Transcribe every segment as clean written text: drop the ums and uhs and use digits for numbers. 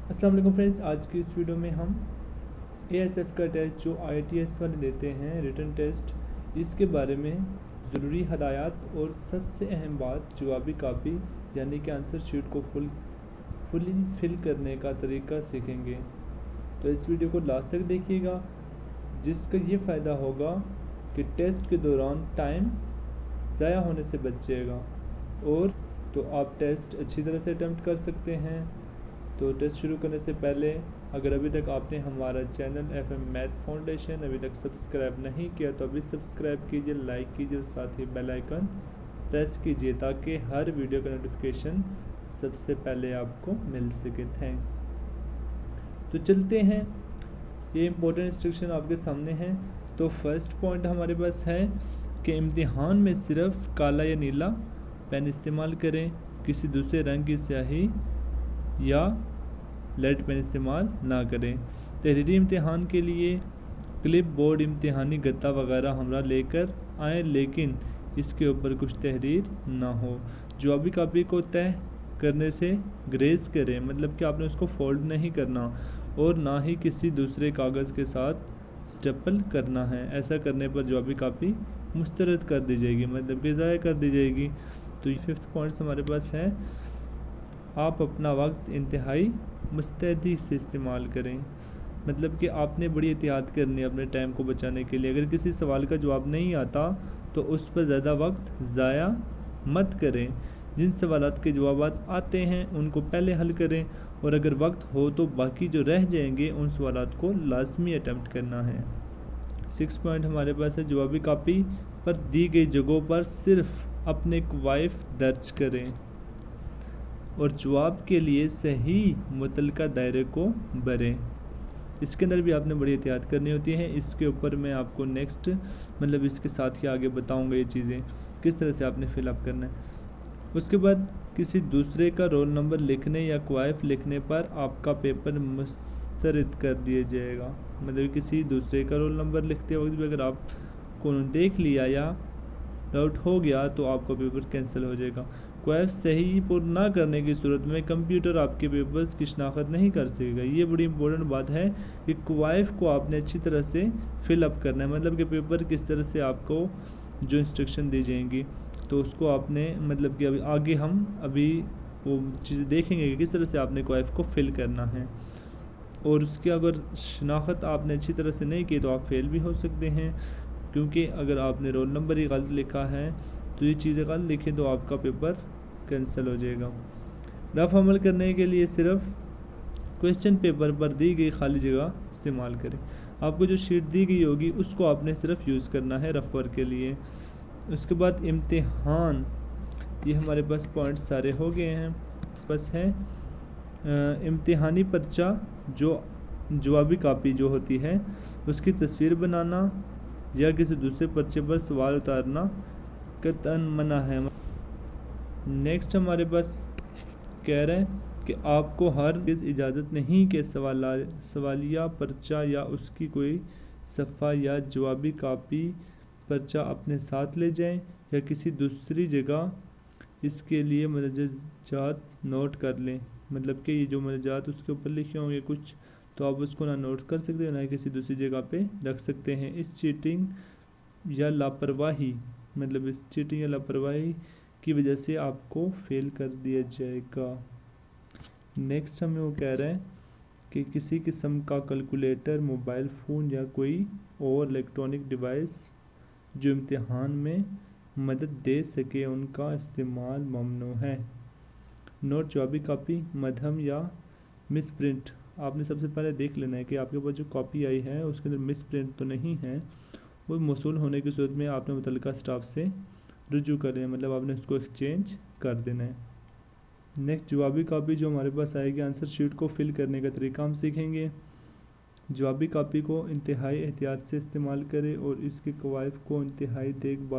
अस्सलाम वालेकुम फ्रेंड्स, आज की इस वीडियो में हम एएसएफ का टेस्ट जो आईटीएस वाले लेते हैं रिटन टेस्ट, इसके बारे में ज़रूरी हदायत और सबसे अहम बात जवाबी कापी यानी कि आंसर शीट को फुली फिल करने का तरीका सीखेंगे। तो इस वीडियो को लास्ट तक देखिएगा, जिसका ये फ़ायदा होगा कि टेस्ट के दौरान टाइम ज़ाया होने से बच जाएगा और तो आप टेस्ट अच्छी तरह से अटैम्प्ट कर सकते हैं। तो टेस्ट शुरू करने से पहले अगर अभी तक आपने हमारा चैनल FM मैथ फाउंडेशन अभी तक सब्सक्राइब नहीं किया तो अभी सब्सक्राइब कीजिए, लाइक कीजिए और साथ ही बेल आइकन प्रेस कीजिए ताकि हर वीडियो का नोटिफिकेशन सबसे पहले आपको मिल सके। थैंक्स। तो चलते हैं, ये इम्पोर्टेंट इंस्ट्रक्शन आपके सामने है। तो फर्स्ट पॉइंट हमारे पास है कि इम्तिहान में सिर्फ काला या नीला पेन इस्तेमाल करें, किसी दूसरे रंग की स्याही या लेड पेन इस्तेमाल ना करें। तहरीरी इम्तिहान के लिए क्लिप बोर्ड, इम्तिहानी गत्ता वगैरह हमरा लेकर आएँ, लेकिन इसके ऊपर कुछ तहरीर ना हो। जवाबी कापी को तय करने से ग्रेस करें, मतलब कि आपने उसको फोल्ड नहीं करना और ना ही किसी दूसरे कागज़ के साथ स्टेपल करना है। ऐसा करने पर जवाबी कापी मुस्तरद कर दी जाएगी, मतलब कि ज़ाया कर दी जाएगी। तो ये 5th पॉइंट्स हमारे पास है, आप अपना वक्त इंतहाई मुस्तैदी से इस्तेमाल करें, मतलब कि आपने बड़ी एहतियात करनी है अपने टाइम को बचाने के लिए। अगर किसी सवाल का जवाब नहीं आता तो उस पर ज़्यादा वक्त ज़ाया मत करें। जिन सवालात के जवाब आते हैं उनको पहले हल करें और अगर वक्त हो तो बाकी जो रह जाएंगे उन सवालात को लाजमी अटैम्प्ट करना है। 6 पॉइंट हमारे पास है, जवाबी कापी पर दी गई जगहों पर सिर्फ अपने क्वाइफ दर्ज करें और जवाब के लिए सही मुतलका दायरे को भरें। इसके अंदर भी आपने बड़ी एहतियात करनी होती है। इसके ऊपर मैं आपको नेक्स्ट मतलब इसके साथ ही आगे बताऊंगा ये चीज़ें किस तरह से आपने फिलअप करना है। उसके बाद किसी दूसरे का रोल नंबर लिखने या क्वाइफ लिखने पर आपका पेपर मुस्तरद कर दिया जाएगा, मतलब किसी दूसरे का रोल नंबर लिखते वक्त भी अगर आपको देख लिया या डाउट हो गया तो आपका पेपर कैंसिल हो जाएगा। क्वाइफ सही पुर ना करने की सूरत में कंप्यूटर आपके पेपर्स की शनाख्त नहीं कर सकेगा। ये बड़ी इंपॉर्टेंट बात है कि क्वाइफ को आपने अच्छी तरह से फिलअप करना है, मतलब कि पेपर किस तरह से आपको जो इंस्ट्रक्शन दी जाएंगी तो उसको आपने मतलब कि अभी आगे हम अभी वो चीज़ें देखेंगे कि किस तरह से आपने क्वाइफ को फिल करना है। और उसकी अगर शनाख्त आपने अच्छी तरह से नहीं की तो आप फेल भी हो सकते हैं, क्योंकि अगर आपने रोल नंबर ही गलत लिखा है तो ये चीज़ें गलत लिखें तो आपका पेपर कैंसिल हो जाएगा। रफ अमल करने के लिए सिर्फ क्वेश्चन पेपर पर दी गई खाली जगह इस्तेमाल करें। आपको जो शीट दी गई होगी उसको आपने सिर्फ यूज़ करना है रफ वर्क के लिए। उसके बाद इम्तिहान, ये हमारे पास पॉइंट सारे हो गए हैं। बस है इम्तिहानी पर्चा जो जवाबी कापी जो होती है उसकी तस्वीर बनाना या किसी दूसरे पर्चे पर सवाल उतारना कतन मना है। नेक्स्ट हमारे पास कह रहे हैं कि आपको हर इजाज़त नहीं कि सवालिया पर्चा या उसकी कोई सफ़ा या जवाबी कापी पर्चा अपने साथ ले जाएं या किसी दूसरी जगह इसके लिए मदजात नोट कर लें, मतलब कि ये जो मदजात उसके ऊपर लिखे होंगे कुछ तो आप उसको ना नोट कर सकते हैं ना किसी दूसरी जगह पे रख सकते हैं। इस चीटिंग या लापरवाही मतलब इस चीटिंग या लापरवाही की वजह से आपको फेल कर दिया जाएगा। नेक्स्ट हमें वो कह रहा है कि किसी किस्म का कैलकुलेटर, मोबाइल फ़ोन या कोई और इलेक्ट्रॉनिक डिवाइस जो इम्तिहान में मदद दे सके उनका इस्तेमाल ममनू है। नोट जवाबी कापी मध्यम या मिस प्रिंट, आपने सबसे पहले देख लेना है कि आपके पास जो कॉपी आई है उसके अंदर मिस प्रिंट तो नहीं है। वो मौसूल होने की सूरत में आपने मुतल्लिका स्टाफ से रुजू करें, मतलब आपने उसको एक्सचेंज कर देना है। नेक्स्ट जवाबी कापी जो हमारे पास आएगी, आंसर शीट को फिल करने का तरीका हम सीखेंगे। जवाबी कापी को इंतहाई एहतियात से इस्तेमाल करें और इसके कवायद को इंतहाई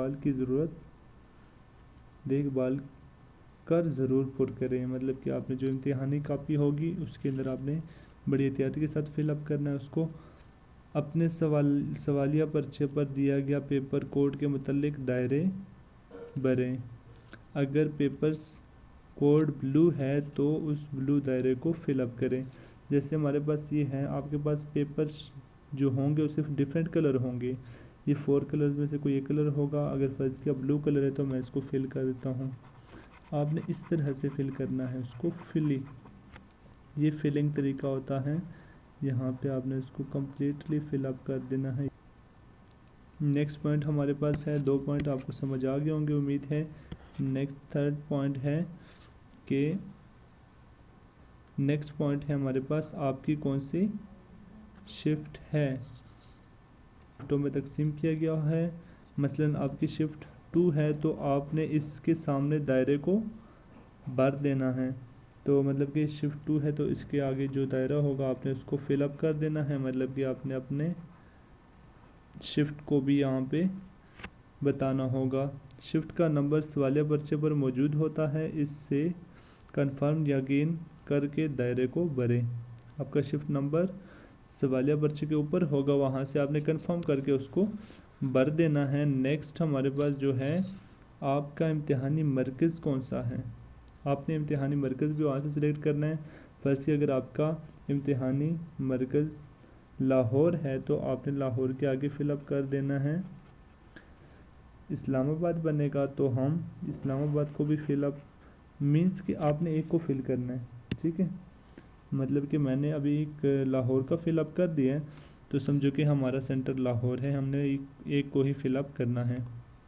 देखभाल कर ज़रूर पुर करें, मतलब कि आपने जो इम्तिहानी कापी होगी उसके अंदर आपने बड़ी एहतियात के साथ फिलअप करना है। उसको अपने सवालिया पर्चे पर दिया गया पेपर कोड के मुतालिक दायरे भरें। अगर पेपर्स कोड ब्लू है तो उस ब्लू दायरे को फिलअप करें। जैसे हमारे पास ये है, आपके पास पेपर्स जो होंगे वो सिर्फ डिफरेंट कलर होंगे। ये 4 कलर्स में से कोई एक कलर होगा। अगर फर्ज किया ब्लू कलर है तो मैं इसको फिल कर देता हूँ। आपने इस तरह से फिल करना है उसको, ये फिलिंग तरीका होता है। यहाँ पे आपने इसको कम्प्लीटली फिलअप कर देना है। नेक्स्ट पॉइंट हमारे पास है, 2 पॉइंट आपको समझ आ गए होंगे उम्मीद है। थर्ड पॉइंट है कि नेक्स्ट पॉइंट है हमारे पास आपकी कौन सी शिफ्ट है। शिफ्टों में तकसीम किया गया है। मसलन आपकी शिफ्ट 2 है तो आपने इसके सामने दायरे को भर देना है। तो मतलब कि शिफ्ट 2 है तो इसके आगे जो दायरा होगा आपने उसको फिलअप कर देना है। मतलब कि आपने अपने शिफ्ट को भी यहाँ पे बताना होगा। शिफ्ट का नंबर सवालिया पर्चे पर मौजूद होता है, इससे कंफर्म यकीन करके दायरे को भरें। आपका शिफ्ट नंबर सवालिया पर्चे के ऊपर होगा, वहाँ से आपने कंफर्म करके उसको भर देना है। नेक्स्ट हमारे पास जो है आपका इम्तिहानी मरकज़ कौन सा है। आपने इम्तिहानी मरकज़ भी वहाँ से सिलेक्ट करना है। फर्स्ट की अगर आपका इम्तिहानी मरकज़ लाहौर है तो आपने लाहौर के आगे फिलअप कर देना है। इस्लामाबाद बनेगा तो हम इस्लामाबाद को भी फिलअप, मीन्स कि आपने एक को फिल करना है, ठीक है। मतलब कि मैंने अभी एक लाहौर का फिलअप कर दिया है तो समझो कि हमारा सेंटर लाहौर है, हमने एक को ही फिलअप करना है।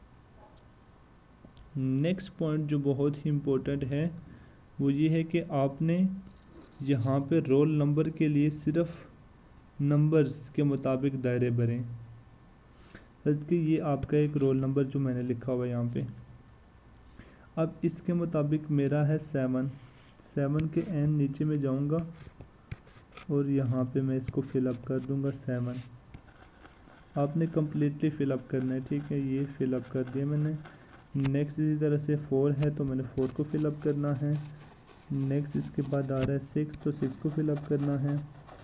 नेक्स्ट पॉइंट जो बहुत ही इम्पोर्टेंट है वो ये है कि आपने यहाँ पे रोल नंबर के लिए सिर्फ नंबर्स के मुताबिक दायरे भरें। जैसे कि ये आपका एक रोल नंबर जो मैंने लिखा हुआ है यहाँ पे, अब इसके मुताबिक मेरा है 7 के एन नीचे में जाऊँगा और यहाँ पे मैं इसको फिलअप कर दूँगा 7। आपने कम्प्लीटली फिलअप करना है, ठीक है। ये फिलअप कर दिया मैंने। नेक्स्ट इसी तरह से 4 है तो मैंने 4 को फिलअप करना है। नेक्स्ट इसके बाद आ रहा है 6 तो 6 को फिलअप करना है।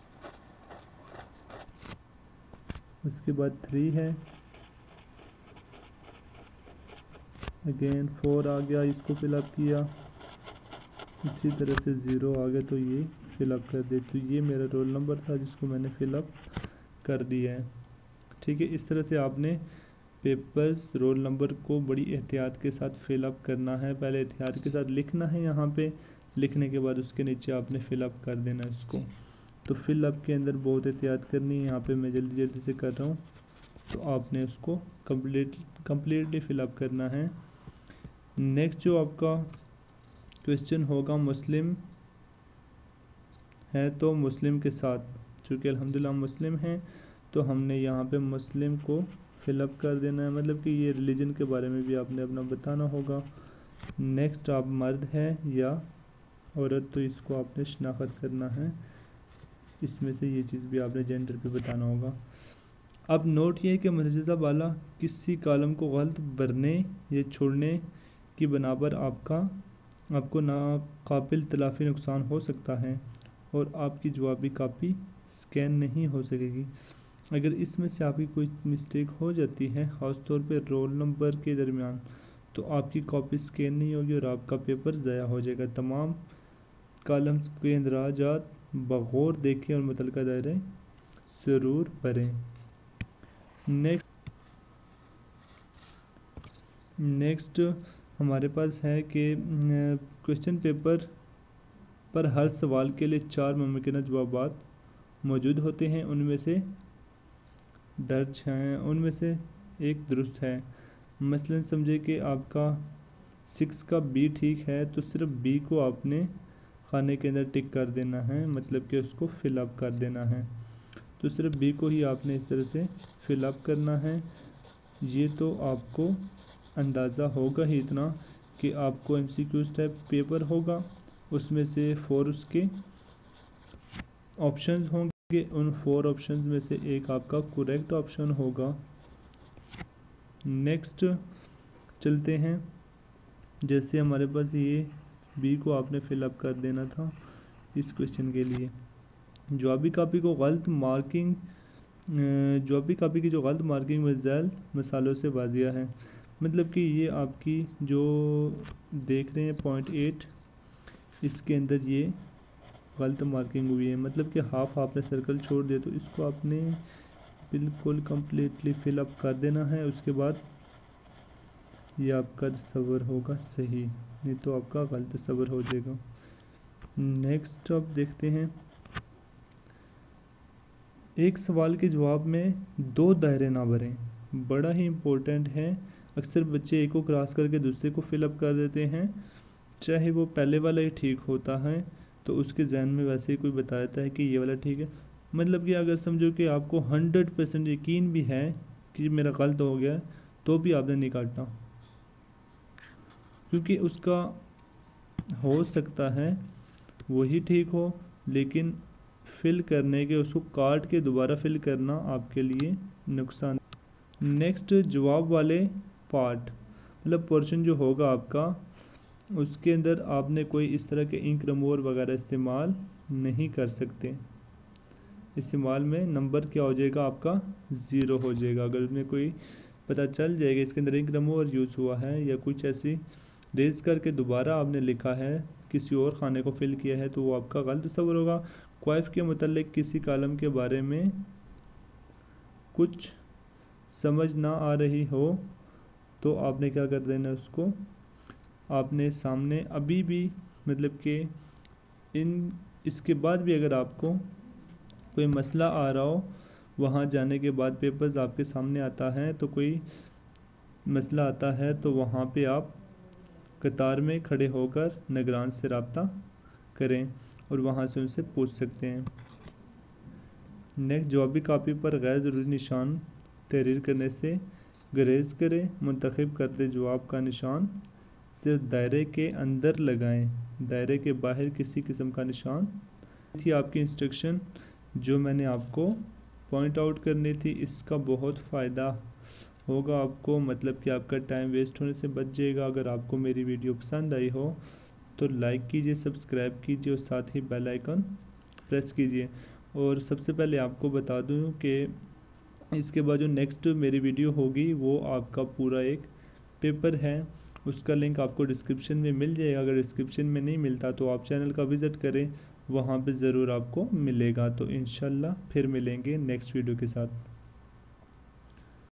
उसके बाद 3 है, अगेन 4 आ गया, इसको फिलअप किया। इसी तरह से 0 आ गया तो ये फिलअप कर दे। तो ये मेरा रोल नंबर था जिसको मैंने फिलअप कर दिया है, ठीक है। इस तरह से आपने पेपर्स रोल नंबर को बड़ी एहतियात के साथ फिलअप करना है। पहले एहतियात के साथ लिखना है, यहाँ पे लिखने के बाद उसके नीचे आपने फिलअप कर देना है इसको। तो फिलअप के अंदर बहुत एहतियात करनी है। यहाँ पे मैं जल्दी जल्दी से कर रहा हूँ तो आपने उसको कम्प्लीटली फिलअप करना है। नेक्स्ट जो आपका क्वेश्चन होगा, मुस्लिम है तो मुस्लिम के साथ, चूँकि अल्हम्दुलिल्लाह मुस्लिम हैं तो हमने यहाँ पे मुस्लिम को फिलअप कर देना है। मतलब कि ये रिलीजन के बारे में भी आपने अपना बताना होगा। नेक्स्ट आप मर्द है या औरत तो इसको आपने शनाख्त करना है। इसमें से ये चीज़ भी आपने जेंडर पे बताना होगा। अब नोट ये है कि मुजज़्ज़ा वाला किसी कॉलम को गलत भरने या छोड़ने की बना पर आपको नाकाबिल तलाफ़ी नुकसान हो सकता है और आपकी जवाबी कापी स्कैन नहीं हो सकेगी। अगर इसमें से आपकी कोई मिस्टेक हो जाती है, ख़ास तौर पे रोल नंबर के दरमियान, तो आपकी कॉपी स्कैन नहीं होगी और आपका पेपर ज़ाया हो जाएगा। तमाम कॉलम्स के इंदराजात बगौर देखें और मुतल्लिका दायरे ज़रूर भरें। नेक्स्ट हमारे पास है कि क्वेश्चन पेपर पर हर सवाल के लिए 4 मुमकिन जवाबात मौजूद होते हैं, उनमें से दर्ज हैं, उनमें से एक दुरुस्त है। मसलन समझे कि आपका 6 का बी ठीक है तो सिर्फ बी को आपने खाने के अंदर टिक कर देना है, मतलब कि उसको फिलअप कर देना है। तो सिर्फ बी को ही आपने इस तरह से फिलअप करना है। ये तो आपको अंदाज़ा होगा ही इतना कि आपको एमसीक्यूज़ टाइप पेपर होगा, उसमें से 4 उसके ऑप्शंस होंगे। उन 4 ऑप्शंस में से एक आपका करेक्ट ऑप्शन होगा। नेक्स्ट चलते हैं, जैसे हमारे पास ये बी को आपने फिलअप कर देना था इस क्वेश्चन के लिए। जवाबी कापी की जो गलत मार्किंग मज़ैल मसालों से वाजिया है। मतलब कि ये आपकी जो देख रहे हैं पॉइंट 8, इसके अंदर ये गलत मार्किंग हुई है, मतलब कि हाफ आपने सर्कल छोड़ दिया, तो इसको आपने बिल्कुल कम्प्लीटली फिलअप कर देना है। उसके बाद ये आपका तस्वर होगा सही, नहीं तो आपका गलत तस्वर हो जाएगा। नेक्स्ट अब देखते हैं, एक सवाल के जवाब में 2 दायरे ना भरें, बड़ा ही इम्पोर्टेंट है। अक्सर बच्चे एक को क्रॉस करके दूसरे को फिलअप कर देते हैं, चाहे वो पहले वाला ही ठीक होता है, तो उसके जहन में वैसे ही कोई बता देता है कि ये वाला ठीक है। मतलब कि अगर समझो कि आपको 100% यकीन भी है कि मेरा गलत हो गया, तो भी आपने नहीं काटना, क्योंकि उसका हो सकता है वही ठीक हो, लेकिन फिल करने के उसको काट के दोबारा फिल करना आपके लिए नुकसान। नेक्स्ट, जवाब वाले पार्ट मतलब पोर्शन जो होगा आपका, उसके अंदर आपने कोई इस तरह के इंक रिमूवर वगैरह इस्तेमाल नहीं कर सकते। इस्तेमाल में नंबर क्या हो जाएगा आपका 0 हो जाएगा। अगर उसमें कोई पता चल जाएगा इसके अंदर इंक रिमूवर यूज़ हुआ है या कुछ ऐसी रेज करके दोबारा आपने लिखा है, किसी और खाने को फिल किया है, तो वो आपका गलत तस्वर होगा। क्वाइफ के मुतालिक किसी कॉलम के बारे में कुछ समझ ना आ रही हो तो आपने क्या कर देना, उसको आपने सामने अभी भी मतलब कि इसके बाद भी अगर आपको कोई मसला आ रहा हो, वहाँ जाने के बाद पेपर्स आपके सामने आता है, तो कोई मसला आता है तो वहाँ पे आप कतार में खड़े होकर निगरान से रब्ता करें और वहाँ से उनसे पूछ सकते हैं। नेक्स्ट, जवाबी कापी पर गैर ज़रूरी निशान तहरीर करने से गरेज करें। मुंतखब करते जवाब का निशान सिर्फ दायरे के अंदर लगाएं, दायरे के बाहर किसी किस्म का निशान। थी आपकी इंस्ट्रक्शन जो मैंने आपको पॉइंट आउट करनी थी, इसका बहुत फ़ायदा होगा आपको, मतलब कि आपका टाइम वेस्ट होने से बच जाएगा। अगर आपको मेरी वीडियो पसंद आई हो तो लाइक कीजिए, सब्सक्राइब कीजिए और साथ ही बेल आइकन प्रेस कीजिए। और सबसे पहले आपको बता दूं कि इसके बाद जो नेक्स्ट मेरी वीडियो होगी वो आपका पूरा एक पेपर है, उसका लिंक आपको डिस्क्रिप्शन में मिल जाएगा। अगर डिस्क्रिप्शन में नहीं मिलता तो आप चैनल का विज़िट करें, वहाँ पे ज़रूर आपको मिलेगा। तो इंशाल्लाह फिर मिलेंगे नेक्स्ट वीडियो के साथ।